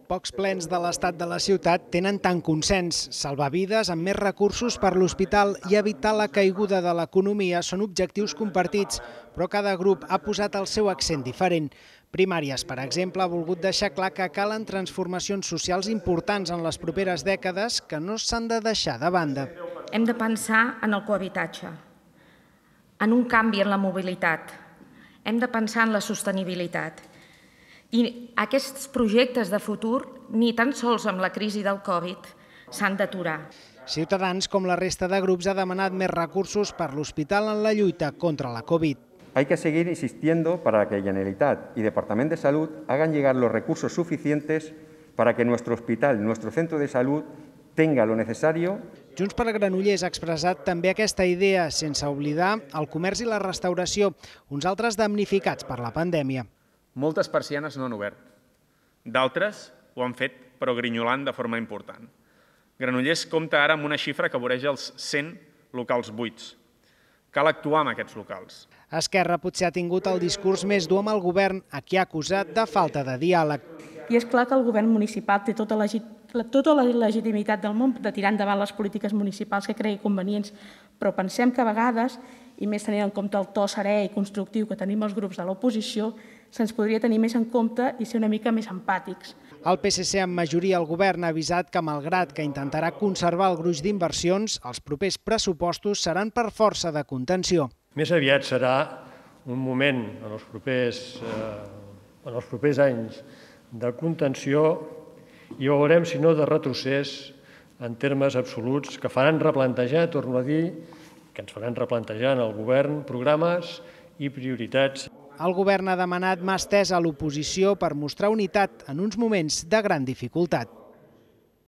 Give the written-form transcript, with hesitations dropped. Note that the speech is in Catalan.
Pocs plens de l'estat de la ciutat tenen tant consens. Salvar vides amb més recursos per l'hospital i evitar la caiguda de l'economia són objectius compartits, però cada grup ha posat el seu accent diferent. Primàries, per exemple, ha volgut deixar clar que calen transformacions socials importants en les properes dècades que no s'han de deixar de banda. Hem de pensar en el cohabitatge, en un canvi en la mobilitat, hem de pensar en la sostenibilitat. I aquests projectes de futur, ni tan sols amb la crisi del Covid, s'han d'aturar. Ciutadans, com la resta de grups, ha demanat més recursos per l'hospital en la lluita contra la Covid. Hay que seguir insistiendo para que Generalitat y Departamento de Salud hagan llegar los recursos suficientes para que nuestro hospital, nuestro centro de salud, tenga lo necesario. Junts per Granollers ha expressat també aquesta idea, sense oblidar el comerç i la restauració, uns altres damnificats per la pandèmia. Moltes persianes no han obert. D'altres ho han fet, però grinyolant de forma important. Granollers compta ara amb una xifra que voreja els 100 locals buits. Cal actuar amb aquests locals. Esquerra potser ha tingut el discurs més dur amb el govern, a qui ha acusat de falta de diàleg. I és clar que el govern municipal té tota la legitimitat del món de tirar endavant les polítiques municipals que cregui convenients, però pensem que a vegades, i més tenint en compte el to serè i constructiu que tenim els grups de l'oposició, se'ns podria tenir més en compte i ser una mica més empàtics. El PSC amb majoria al govern ha avisat que, malgrat que intentarà conservar el gruix d'inversions, els propers pressupostos seran per força de contenció. Més aviat serà un moment en els propers anys de contenció i veurem si no de retrocés en termes absoluts que faran replantejar, torno a dir, que ens faran replantejar en el govern programes i prioritats. El govern ha demanat mà estesa a l'oposició per mostrar unitat en uns moments de gran dificultat.